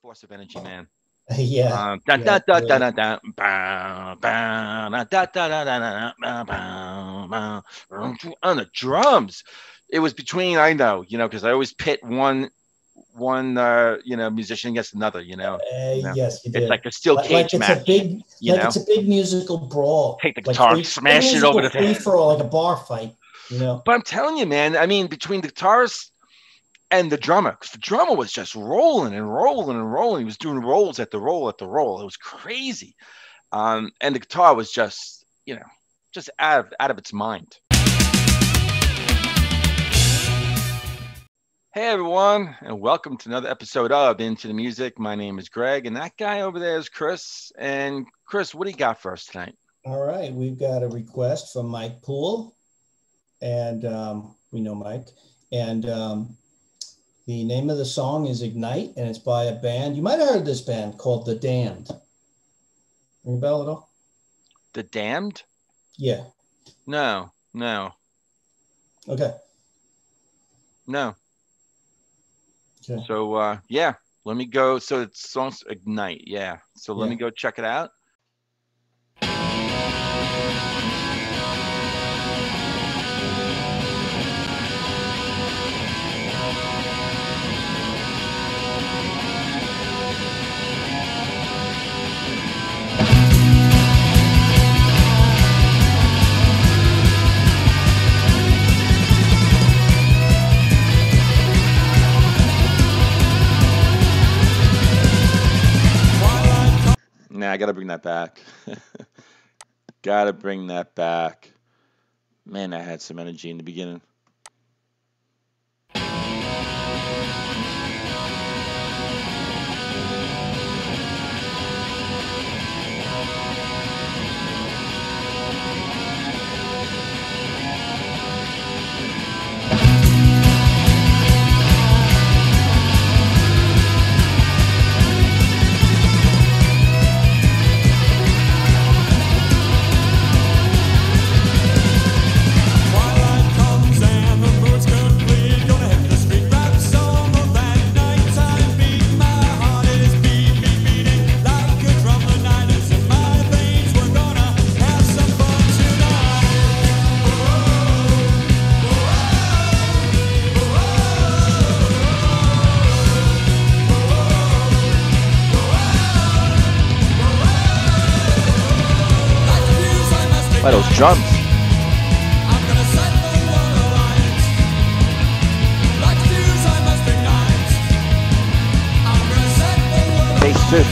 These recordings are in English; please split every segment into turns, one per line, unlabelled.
force of energy, man.
Yeah.
On the drums, it was between, I know, because I always pit one musician against another,
Yes, you
it's
did.
like a steel cage match,
it's a big musical brawl.
Take the guitar, smash it over the
free for all, like a bar fight,
But I'm telling you, man, I mean, between the guitarist and the drummer, because the drummer was just rolling and rolling and rolling. He was doing rolls at the roll at the roll. It was crazy. And the guitar was just, just out of its mind. Hey, everyone, and welcome to another episode of Into the Music. My name is Greg, and that guy over there is Chris. And Chris, what do you got for us tonight?
All right. We've got a request from Mike Poole, and we know Mike. And the name of the song is Ignite, and it's by a band. You might have heard this band called The Damned. Ring a bell at all?
The Damned?
Yeah.
No.
Okay.
No.
Okay.
So, let me go. So it's songs Ignite. Yeah. So let me go check it out. Nah, I got to bring that back. Got to bring that back. Man, I had some energy in the beginning. By those drums. Bass too.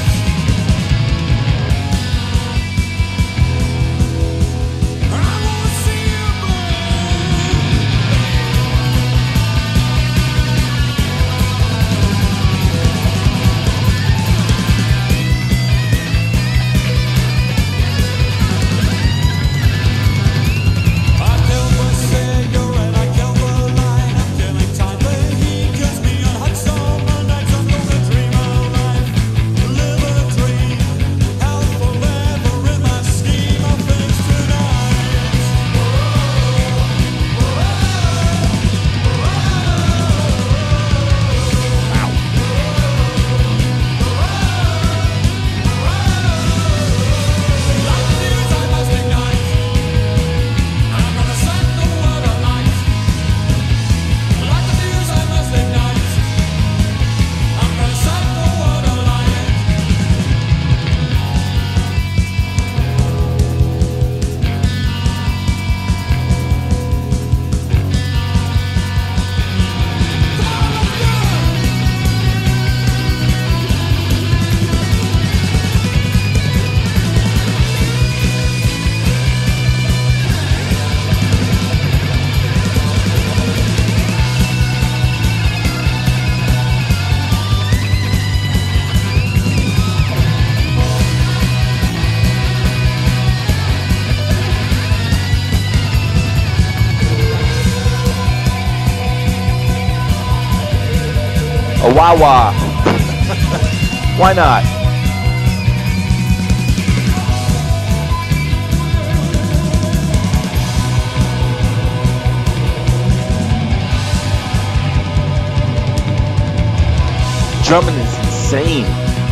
A wah-wah. Why not? Drumming is insane.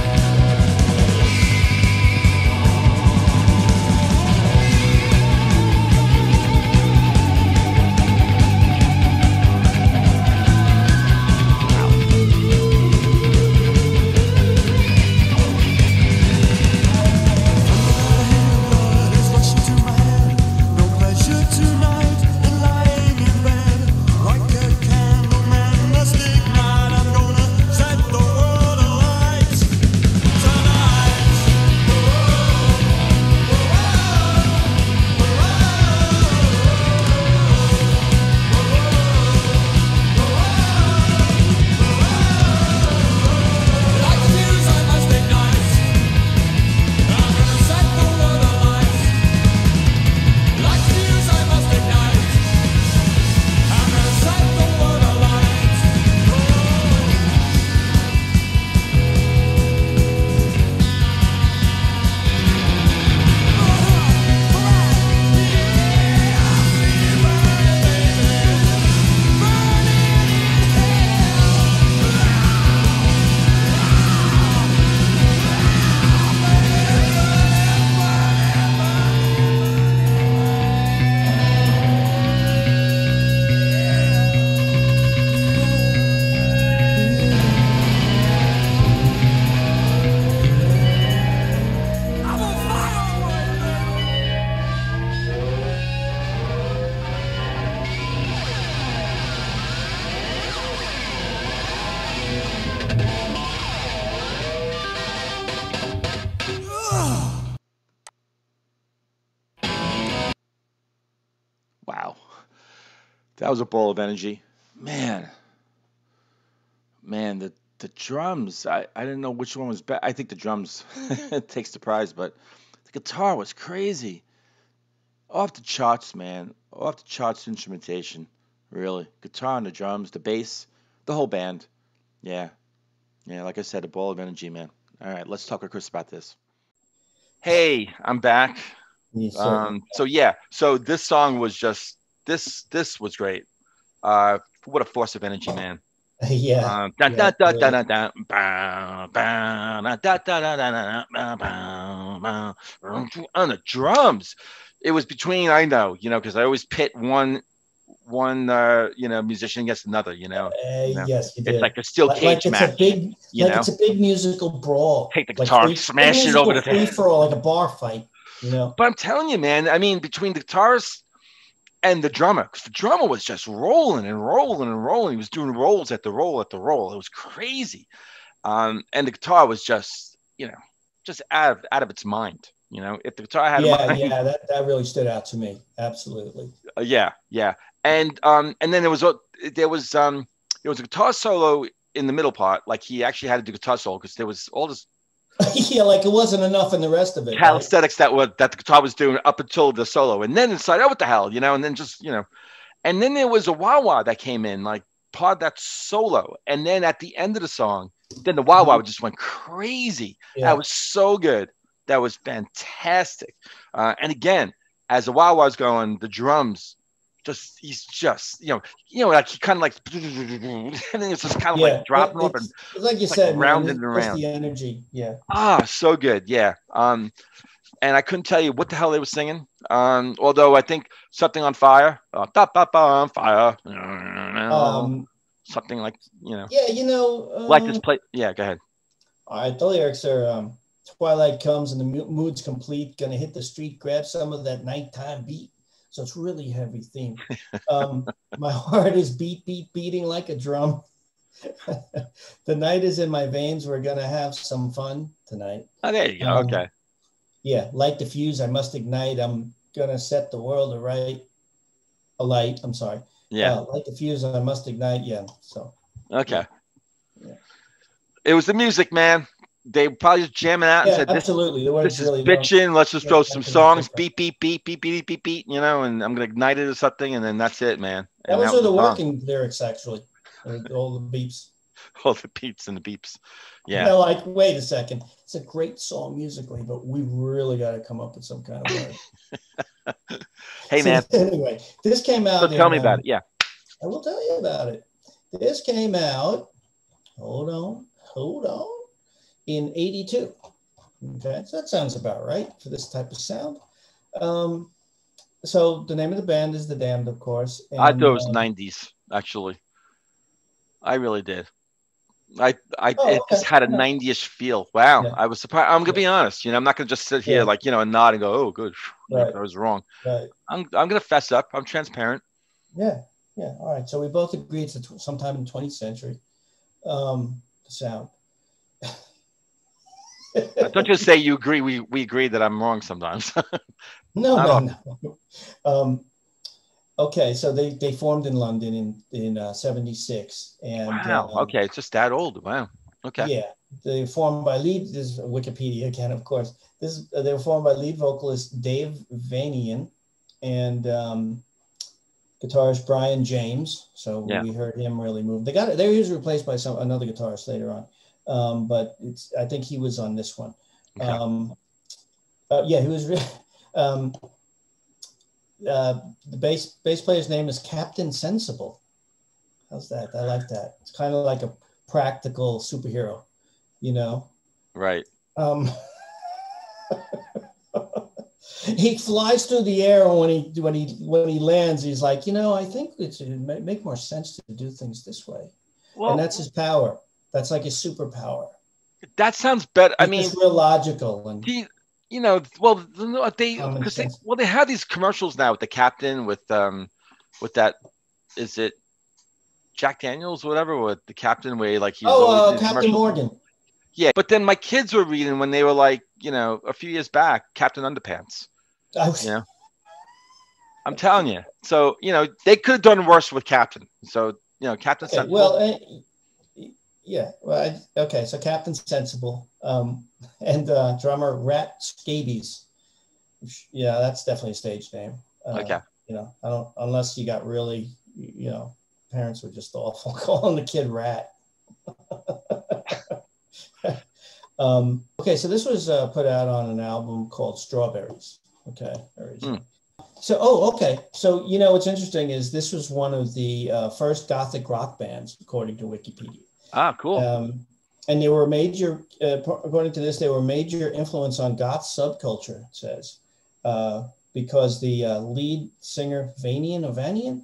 Wow. That was a ball of energy. Man, man, the drums, I didn't know which one was better. I think the drums takes the prize, but the guitar was crazy. Off the charts, man. Off the charts instrumentation. Really. Guitar and the drums, the bass, the whole band. Yeah. Yeah, like I said, a ball of energy, man. All right, let's talk with Chris about this. Hey, I'm back.
Yes, sir.
So yeah, so this song was just this was great. What a force of energy, man.
Yeah.
Da, da,
Yeah.
da, da,
Really.
da, da, bow, bow, da, da, da, da, da, da, bow, bow. On the drums. It was between, I know, because I always pit one musician against another,
Yes, you
It's
did.
like a steel
Like
cage
it's a
match,
big,
you
like
know.
it's a big musical brawl,
Take the
like
guitar and
big
smash it over
musical
the
free for all, like a bar fight.
But I'm telling you, man, I mean, between the guitarist and the drummer, because the drummer was just rolling and rolling and rolling. He was doing rolls at the roll at the roll. It was crazy. And the guitar was just out of its mind. If the guitar had a
Yeah,
mind,
yeah, that really stood out to me. Absolutely.
yeah, yeah. And then there was a guitar solo in the middle part. Like he actually had to do guitar solo because there was all this
Yeah, like it wasn't enough in the rest of it, right?
calisthenics that the guitar was doing up until the solo, and then it's like, oh, what the hell, and then just and then there was a wah wah that came in, like part of that solo, and then at the end of the song, then the wah wah just went crazy. That
Yeah.
was so good. That was fantastic. And again, as the wah wah's going, the drums. He's just like he kind of like and then it's just kind of
Yeah.
like dropping off and
It's like you
it's like
said, man,
rounding
it's
and
just
around.
the energy. Yeah.
So good, yeah. And I couldn't tell you what the hell they were singing. Although I think something on fire, on fire,
Um,
something like
yeah,
like this play. Yeah, go ahead.
all right, the lyrics are twilight comes and the mood's complete, gonna hit the street, grab some of that nighttime beat. So it's really heavy theme. My heart is beating like a drum. The night is in my veins. We're gonna have some fun tonight.
Oh, there you go. Okay.
Yeah, light the fuse. I must ignite. I'm gonna set the world alight. I'm sorry.
Yeah.
Light the fuse. I must ignite. Yeah. So.
Okay.
Yeah.
It was the music, man. They probably just jamming out and said,
absolutely.
This is really bitching. Let's just throw some songs, beat, beat, beat, beat, beat, beat, beat, and I'm gonna ignite it or something, and then that's it, man.
That was the working lyrics, actually. All the beeps.
All the beats and the beeps. Yeah.
Like, wait a second. It's a great song musically, but we really got to come up with some kind of word.
Hey, man.
Anyway, this came out.
So tell me about it. Yeah.
I will tell you about it. This came out. Hold on. in 82. Okay, so that sounds about right for this type of sound. So the name of the band is The Damned, of course.
I thought
And
it was 90s, actually. I really did.
oh,
It just
okay.
had a 90s feel. Wow.
Yeah,
I was surprised. I'm gonna
yeah,
be honest. I'm not gonna just sit here
yeah,
like, and nod and go, oh, good.
right,
I was wrong.
right.
I'm gonna fess up. I'm transparent.
Yeah, yeah. All right. So we both agreed to sometime in the 20th century. The sound.
Don't just say you agree. We agree that I'm wrong sometimes.
No,
Not
no,
often.
no. Okay, so they formed in London in 76, and
Wow. Okay. It's just that old. Wow. Okay.
yeah, they formed by lead. This is Wikipedia again, of course. They were formed by lead vocalist Dave Vanian and guitarist Brian James. So
Yeah.
we heard him really move. They was replaced by another guitarist later on, but I think he was on this one.
Okay.
Yeah, he was. Um, the bass player's name is Captain Sensible. How's that? I like that. It's kind of like a practical superhero, you know.
Right.
Um, he flies through the air, and when he lands, he's like, I think it would make more sense to do things this way, and
Well,
that's his power. That's like his superpower.
that sounds better. I mean,
It's real logical and
well, no,
common sense.
they have these commercials now with the captain with that, is it Jack Daniels, whatever, with the captain where like he's always in
Captain
commercials.
Morgan.
Yeah, but then my kids were reading when they were like, a few years back, Captain Underpants. I'm telling you. So, they could have done worse with Captain. So, Captain
Okay,
Sensible.
well, yeah. Well, okay, so Captain Sensible and drummer Rat Scabies. Yeah, that's definitely a stage name.
Okay.
I don't, unless you got really, parents were just awful calling the kid Rat. Okay, so this was put out on an album called Strawberries. Okay, originally. So, okay. So, what's interesting is this was one of the first Gothic rock bands, according to Wikipedia.
Ah, cool.
And they were major, according to this, they were a major influence on goth subculture, it says, because the lead singer, Vanian,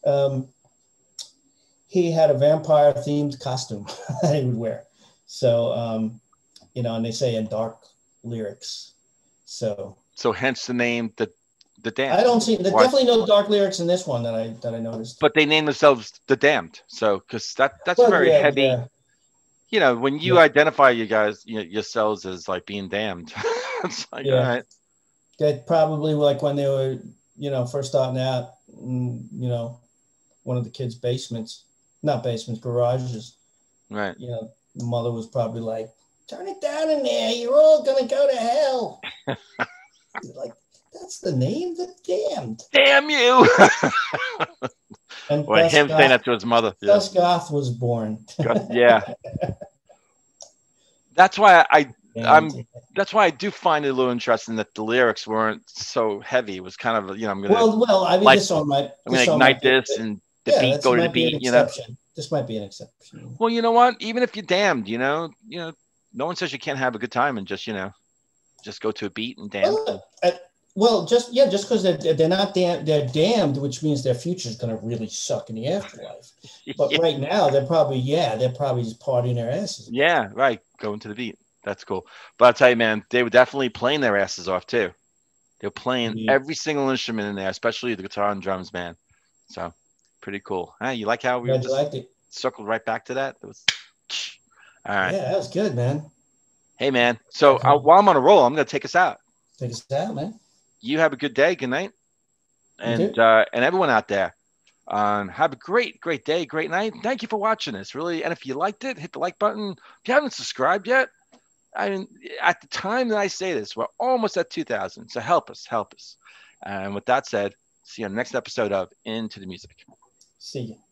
he had a vampire-themed costume that he would wear. So, and they say in dark lyrics. So
hence the name, the Damned.
I don't see. There's definitely no dark lyrics in this one that I noticed.
But they named themselves the Damned. So because that's very heavy.
Yeah.
When you identify you guys yourselves as like being damned, it's like, all right.
That probably like when they were first starting out, one of the kids' garages.
Right.
The mother was probably like, "Turn it down in there. You're all gonna go to hell." Like, that's the name, the Damned.
Damn you!
And
or him saying that to his mother.
Thus Goth was born.
Yeah. That's why that's why I do find it a little interesting that the lyrics weren't so heavy. It was kind of, I'm gonna
I mean, this song might
ignite this and the beat go to the beat.
This might be an exception.
Well, you know what? Even if you're damned, no one says you can't have a good time and just just go to a beat and dance.
Just because they're not damned, they're damned, which means their future is going to really suck in the afterlife. But right now, they're probably just partying their asses.
Yeah, right. Going to the beat. That's cool. But I'll tell you, man, they were definitely playing their asses off too. They're playing every single instrument in there, especially the guitar and drums, man. So pretty cool. You like how we circled right back to that? It was all right.
Yeah, that was good, man.
Hey, man. So while I'm on a roll, I'm going to take us out.
Take us out, man.
You have a good day. Good night. And everyone out there, have a great day, great night. Thank you for watching this. Really, and if you liked it, hit the like button. If you haven't subscribed yet, I mean, at the time that I say this, we're almost at 2,000. So help us. And with that said, see you on the next episode of Into the Music.
See you.